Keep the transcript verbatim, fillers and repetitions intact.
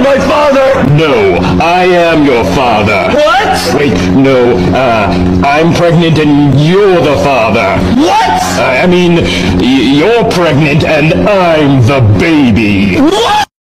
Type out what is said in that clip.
my father! No, I am your father. What? Wait, no, uh, I'm pregnant and you're the father. What? I mean, y- you're pregnant and I'm the baby. What?